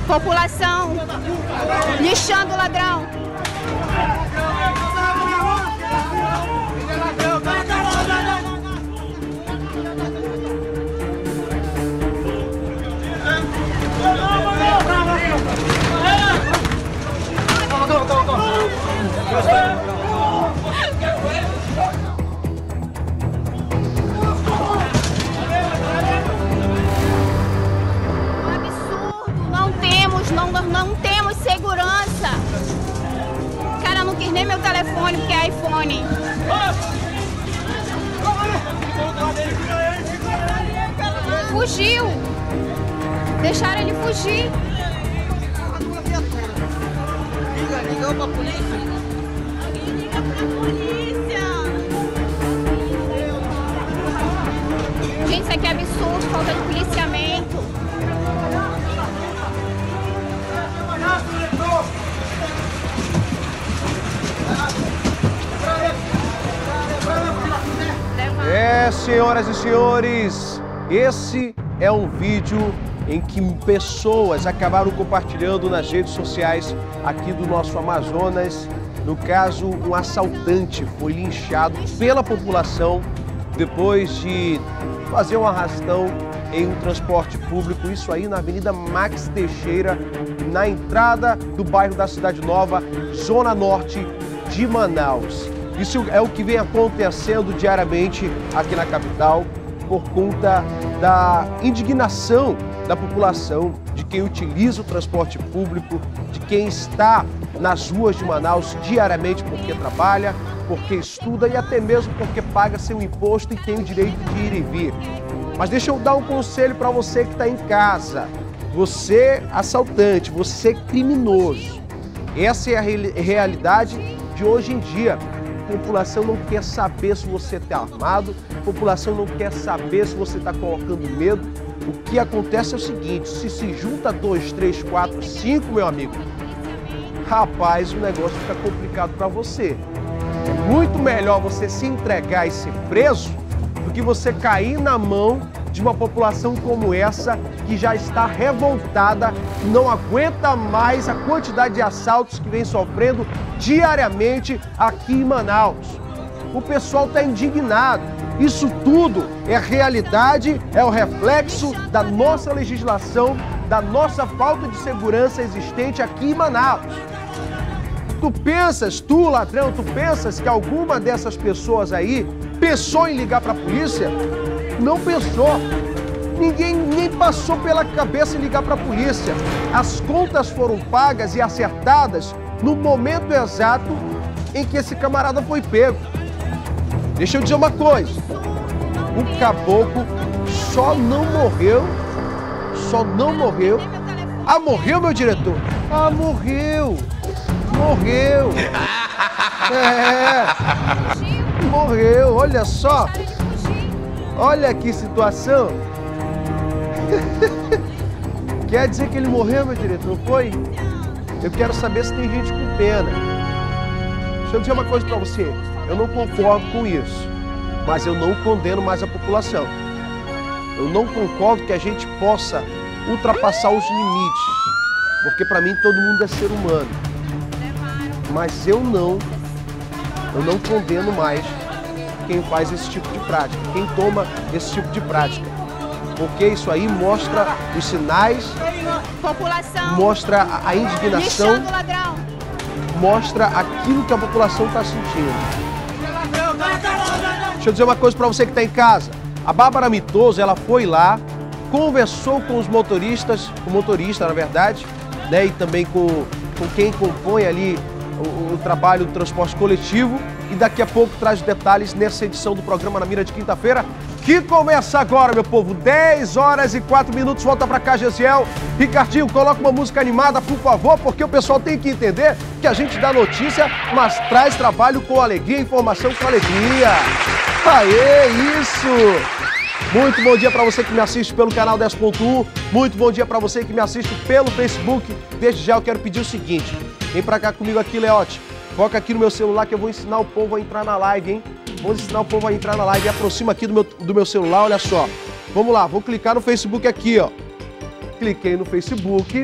População lixando o ladrão. Não temos segurança. Cara, não quis nem meu telefone porque é iPhone. Fugiu. Deixaram ele fugir. Ligou pra polícia? Alguém liga pra polícia. Gente, isso aqui é absurdo, falta de policiamento. Senhoras e senhores, esse é um vídeo em que pessoas acabaram compartilhando nas redes sociais aqui do nosso Amazonas. No caso, um assaltante foi linchado pela população depois de fazer um arrastão em um transporte público, isso aí na Avenida Max Teixeira, na entrada do bairro da Cidade Nova, zona norte de Manaus. Isso é o que vem acontecendo diariamente aqui na capital por conta da indignação da população, de quem utiliza o transporte público, de quem está nas ruas de Manaus diariamente porque trabalha, porque estuda e até mesmo porque paga seu imposto e tem o direito de ir e vir. Mas deixa eu dar um conselho para você que está em casa. Você assaltante, você criminoso. Essa é a realidade de hoje em dia. A população não quer saber se você está armado, a população não quer saber se você está colocando medo. O que acontece é o seguinte, se junta 2, 3, 4, 5, meu amigo, rapaz, o negócio fica complicado para você. É muito melhor você se entregar e ser preso do que você cair na mão de uma população como essa que já está revoltada, não aguenta mais a quantidade de assaltos que vem sofrendo diariamente aqui em Manaus. O pessoal está indignado. Isso tudo é realidade, é o reflexo da nossa legislação, da nossa falta de segurança existente aqui em Manaus. Tu ladrão, tu pensas que alguma dessas pessoas aí pensou em ligar para a polícia? Não pensou. Ninguém nem passou pela cabeça em ligar para a polícia. As contas foram pagas e acertadas no momento exato em que esse camarada foi pego. Deixa eu dizer uma coisa. O caboclo só não morreu. Ah, morreu, meu diretor? Ah, morreu. Morreu, olha só. Olha que situação. Quer dizer que ele morreu, meu diretor, não foi? Eu quero saber se tem gente com pena. Deixa eu dizer uma coisa pra você. Eu não concordo com isso, mas eu não condeno mais a população. Eu não concordo que a gente possa ultrapassar os limites, porque pra mim todo mundo é ser humano. Mas eu não condeno mais quem faz esse tipo de prática, quem toma esse tipo de prática. Porque isso aí mostra os sinais, população mostra a indignação, lixando o ladrão. Mostra aquilo que a população está sentindo. Deixa eu dizer uma coisa para você que está em casa. A Bárbara Mitoso, ela foi lá, conversou com os motoristas, com o motorista, na verdade, né, e também com quem compõe ali o trabalho do transporte coletivo, e daqui a pouco traz detalhes nessa edição do programa Na Mira de quinta-feira, que começa agora, meu povo, 10 horas e 4 minutos, volta pra cá, Gesiel. Ricardinho, coloca uma música animada, por favor, porque o pessoal tem que entender que a gente dá notícia, mas traz trabalho com alegria, informação com alegria. Aê, isso! Muito bom dia para você que me assiste pelo canal 10.1, muito bom dia para você que me assiste pelo Facebook. Desde já eu quero pedir o seguinte, vem pra cá comigo aqui, Leote. Foca aqui no meu celular que eu vou ensinar o povo a entrar na live, hein? Vou ensinar o povo a entrar na live. Aproxima aqui do meu celular, olha só. Vamos lá, vou clicar no Facebook aqui, ó. Cliquei no Facebook.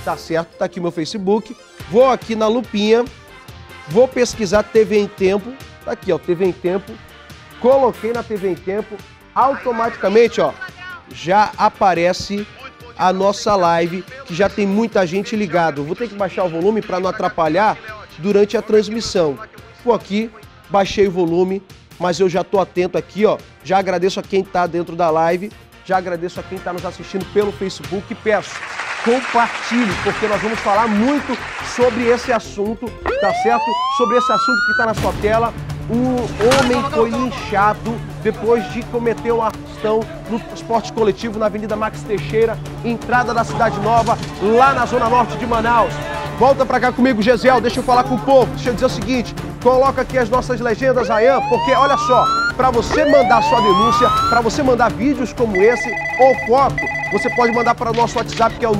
tá certo? Tá aqui meu Facebook. Vou aqui na lupinha, vou pesquisar TV em Tempo. Tá aqui, ó, TV em Tempo. Coloquei na TV em Tempo, automaticamente, ó, já aparece a nossa live, que já tem muita gente ligado. Vou ter que baixar o volume para não atrapalhar durante a transmissão. Vou aqui, baixei o volume, mas eu já estou atento aqui, ó. Já agradeço a quem está dentro da live, já agradeço a quem está nos assistindo pelo Facebook e peço, compartilhe, porque nós vamos falar muito sobre esse assunto, tá certo? Sobre esse assunto que está na sua tela. Um homem foi linchado depois de cometer uma ação no transporte coletivo na Avenida Max Teixeira, entrada da Cidade Nova, lá na zona norte de Manaus. Volta pra cá comigo, Gesiel, deixa eu falar com o povo. Deixa eu dizer o seguinte, coloca aqui as nossas legendas, Ayan, porque olha só, para você mandar sua denúncia, para você mandar vídeos como esse ou foto, você pode mandar para o nosso WhatsApp, que é o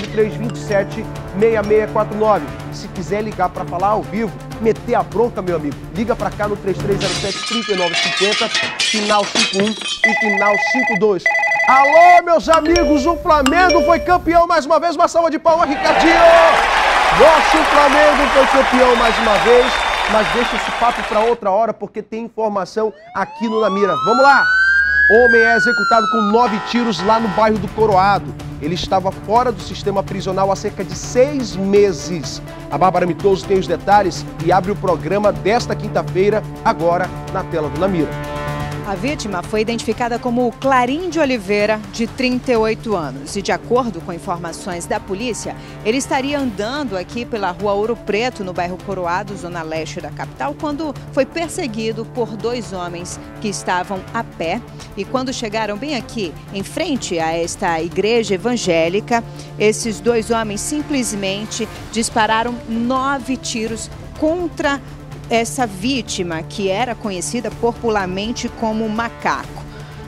993276649. Se quiser ligar para falar ao vivo, meter a bronca, meu amigo, liga para cá no 3307-3950, final 51 e final 52. Alô, meus amigos, o Flamengo foi campeão mais uma vez. Uma salva de palmas, Ricardinho! Nosso Flamengo foi campeão mais uma vez, mas deixa esse papo para outra hora, porque tem informação aqui no Na Mira. Vamos lá! Homem é executado com 9 tiros lá no bairro do Coroado. Ele estava fora do sistema prisional há cerca de 6 meses. A Bárbara Mitoso tem os detalhes e abre o programa desta quinta-feira, agora na tela do Na Mira. A vítima foi identificada como Clarim de Oliveira, de 38 anos. E de acordo com informações da polícia, ele estaria andando aqui pela rua Ouro Preto, no bairro Coroado, zona leste da capital, quando foi perseguido por 2 homens que estavam a pé. E quando chegaram bem aqui, em frente a esta igreja evangélica, esses 2 homens simplesmente dispararam 9 tiros contra essa vítima, que era conhecida popularmente como Macaco.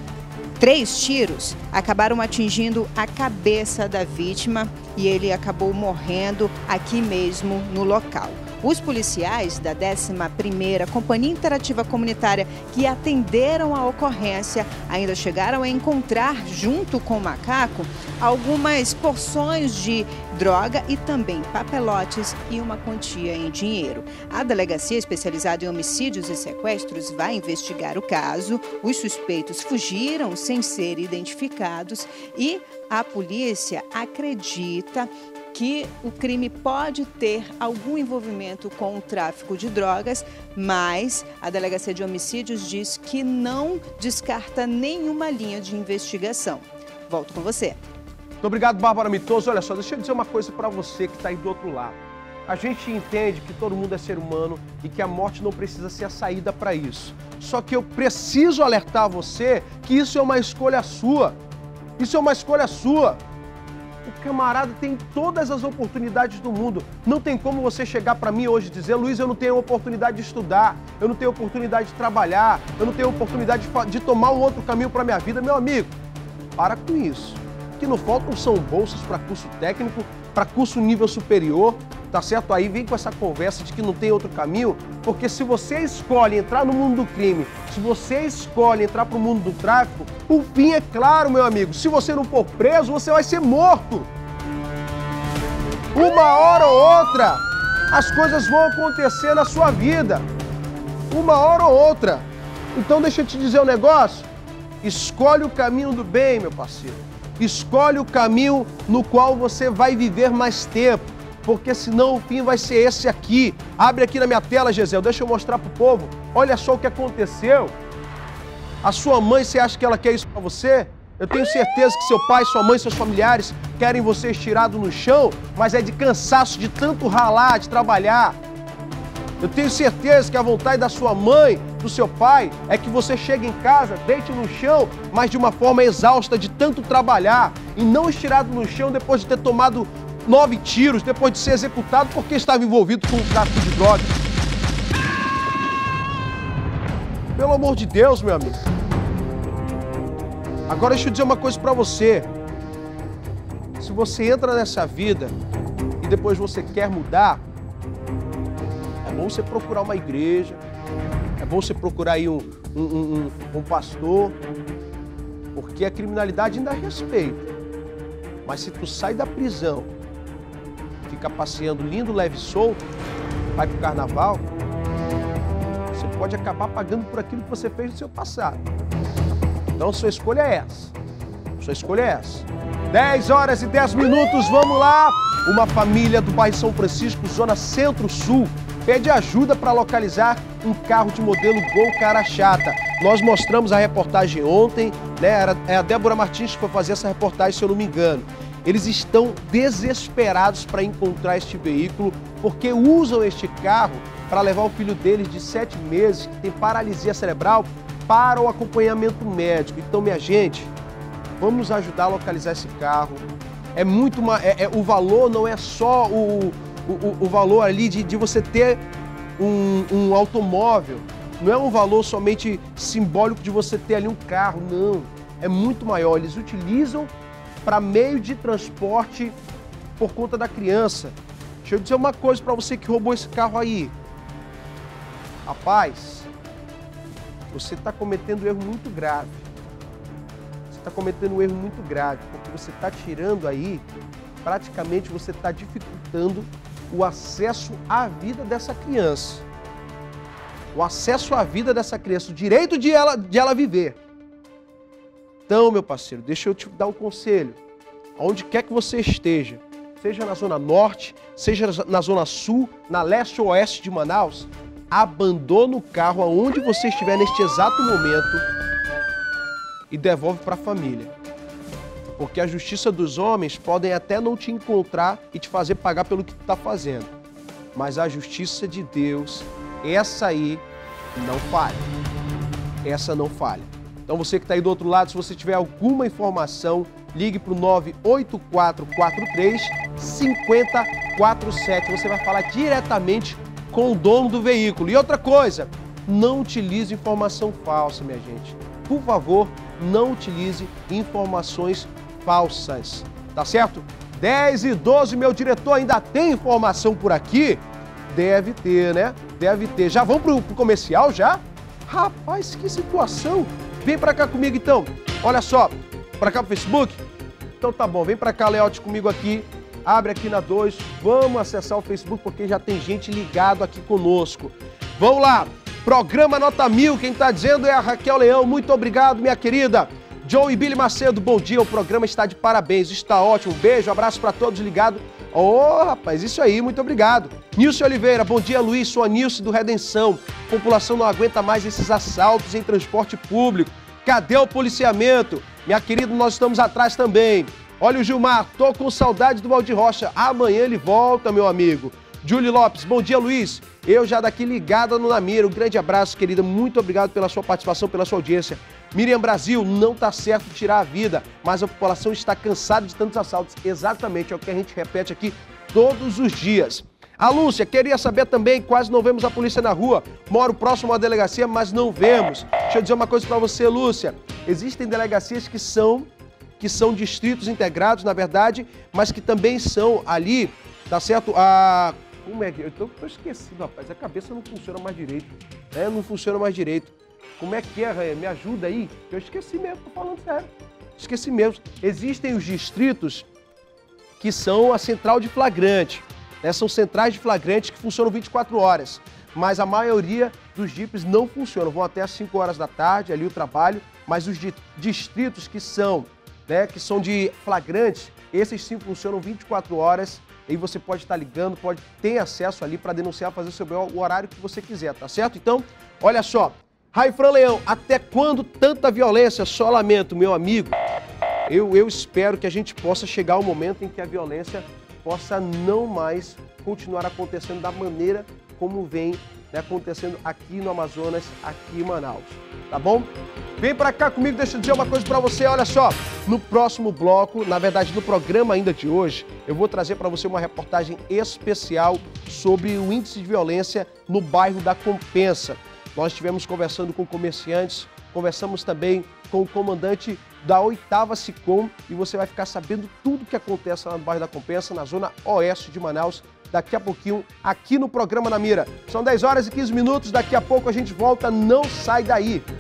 3 tiros acabaram atingindo a cabeça da vítima e ele acabou morrendo aqui mesmo no local. Os policiais da 11ª Companhia Interativa Comunitária que atenderam a ocorrência ainda chegaram a encontrar, junto com o Macaco, algumas porções de droga e também papelotes e uma quantia em dinheiro. A delegacia especializada em homicídios e sequestros vai investigar o caso. Os suspeitos fugiram sem ser identificados e a polícia acredita que o crime pode ter algum envolvimento com o tráfico de drogas, mas a Delegacia de Homicídios diz que não descarta nenhuma linha de investigação. Volto com você. Muito obrigado, Bárbara Mitoso. Olha só, deixa eu dizer uma coisa para você que está aí do outro lado. A gente entende que todo mundo é ser humano e que a morte não precisa ser a saída para isso. Só que eu preciso alertar você que isso é uma escolha sua. Isso é uma escolha sua. O camarada tem todas as oportunidades do mundo. Não tem como você chegar para mim hoje e dizer: Luiz, eu não tenho oportunidade de estudar, eu não tenho oportunidade de trabalhar, eu não tenho oportunidade de tomar um outro caminho para minha vida. Meu amigo, para com isso. O que não faltam são bolsas para curso técnico, para curso nível superior, tá certo? Aí vem com essa conversa de que não tem outro caminho, porque se você escolhe entrar no mundo do crime, se você escolhe entrar para o mundo do tráfico, o fim é claro, meu amigo. Se você não for preso, você vai ser morto. Uma hora ou outra, as coisas vão acontecer na sua vida. Uma hora ou outra. Então deixa eu te dizer um negócio. Escolhe o caminho do bem, meu parceiro. Escolhe o caminho no qual você vai viver mais tempo, porque senão o fim vai ser esse aqui. Abre aqui na minha tela, Gesiel, deixa eu mostrar pro povo. Olha só o que aconteceu. A sua mãe, você acha que ela quer isso para você? Eu tenho certeza que seu pai, sua mãe, seus familiares querem você estirado no chão, mas é de cansaço, de tanto ralar, de trabalhar. Eu tenho certeza que a vontade da sua mãe, do seu pai, é que você chegue em casa, deite no chão, mas de uma forma exausta de tanto trabalhar, e não estirado no chão depois de ter tomado 9 tiros, depois de ser executado porque estava envolvido com o tráfico de drogas. Pelo amor de Deus, meu amigo. Agora deixa eu dizer uma coisa pra você. Se você entra nessa vida e depois você quer mudar, é bom você procurar uma igreja, é bom você procurar aí um pastor, porque a criminalidade ainda respeita. Mas se tu sai da prisão ficar passeando lindo, leve e solto, vai pro carnaval, você pode acabar pagando por aquilo que você fez no seu passado. Então, sua escolha é essa. Sua escolha é essa. 10 horas e 10 minutos, vamos lá! Uma família do bairro São Francisco, zona centro-sul, pede ajuda para localizar um carro de modelo Gol cara chata. Nós mostramos a reportagem ontem, né? É a Débora Martins que foi fazer essa reportagem, se eu não me engano. Eles estão desesperados para encontrar este veículo, porque usam este carro para levar o filho deles de 7 meses, que tem paralisia cerebral, para o acompanhamento médico. Então, minha gente, vamos ajudar a localizar esse carro. É muito o valor não é só o valor ali de você ter um automóvel. Não é um valor somente simbólico de você ter ali um carro, não. É muito maior. Eles utilizam para meio de transporte por conta da criança. Deixa eu dizer uma coisa para você que roubou esse carro aí. Rapaz, você está cometendo um erro muito grave. Você está cometendo um erro muito grave, porque você está tirando aí, praticamente você está dificultando o acesso à vida dessa criança. O acesso à vida dessa criança, o direito de ela viver. Então, meu parceiro, deixa eu te dar um conselho. Aonde quer que você esteja, seja na zona norte, seja na zona sul, na leste ou oeste de Manaus, abandona o carro aonde você estiver neste exato momento e devolve para a família. Porque a justiça dos homens podem até não te encontrar e te fazer pagar pelo que tu está fazendo. Mas a justiça de Deus, essa aí não falha. Essa não falha. Então você que está aí do outro lado, se você tiver alguma informação, ligue para o 98443-5047. Você vai falar diretamente com o dono do veículo. E outra coisa, não utilize informação falsa, minha gente. Por favor, não utilize informações falsas. Tá certo? 10 e 12, meu diretor, ainda tem informação por aqui? Deve ter, né? Deve ter. Já vamos pro comercial, já? Rapaz, que situação! Vem pra cá comigo, então. Olha só, pra cá pro Facebook? Então tá bom, vem pra cá, Leote, comigo aqui. Abre aqui na 2. Vamos acessar o Facebook, porque já tem gente ligado aqui conosco. Vamos lá. Programa Nota 1000, quem tá dizendo é a Raquel Leão. Muito obrigado, minha querida. Joe e Billy Macedo, bom dia. O programa está de parabéns, está ótimo. Beijo, abraço pra todos ligados. Ô, rapaz, isso aí, muito obrigado. Nilce Oliveira, bom dia, Luiz. Sou a Nilce do Redenção. A população não aguenta mais esses assaltos em transporte público. Cadê o policiamento? Minha querida, nós estamos atrás também. Olha o Gilmar, tô com saudade do Valdir Rocha. Amanhã ele volta, meu amigo. Julie Lopes, bom dia, Luiz. Eu já daqui ligada no Namira. Um grande abraço, querida. Muito obrigado pela sua participação, pela sua audiência. Miriam Brasil, não tá certo tirar a vida, mas a população está cansada de tantos assaltos. Exatamente, é o que a gente repete aqui todos os dias. A Lúcia, queria saber também, quase não vemos a polícia na rua. Moro próximo à delegacia, mas não vemos. Deixa eu dizer uma coisa para você, Lúcia. Existem delegacias que são distritos integrados, na verdade, mas que também são ali, tá certo? Como é que... Eu tô esquecido, rapaz. A cabeça não funciona mais direito. Não funciona mais direito. Como é que é, Raia? Me ajuda aí. Eu esqueci mesmo, tô falando sério. Esqueci mesmo. Existem os distritos que são a central de flagrante. São centrais de flagrante que funcionam 24 horas. Mas a maioria dos jipes não funcionam. Vão até às 5 horas da tarde, ali o trabalho. Mas os distritos que são de flagrantes, esses sim funcionam 24 horas. E você pode estar ligando, pode ter acesso ali para denunciar, fazer o horário que você quiser, tá certo? Então, olha só. Raifran Leão, até quando tanta violência? Só lamento, meu amigo. Eu espero que a gente possa chegar ao momento em que a violência possa não mais continuar acontecendo da maneira como vem acontecendo aqui no Amazonas, aqui em Manaus. Tá bom? Vem pra cá comigo, deixa eu dizer uma coisa pra você, olha só. No próximo bloco, na verdade no programa ainda de hoje, eu vou trazer pra você uma reportagem especial sobre o índice de violência no bairro da Compensa. Nós estivemos conversando com comerciantes, conversamos também com o comandante da 8ª SICOM e você vai ficar sabendo tudo o que acontece lá no bairro da Compensa, na zona oeste de Manaus, daqui a pouquinho, aqui no programa Na Mira. São 10 horas e 15 minutos, daqui a pouco a gente volta, não sai daí.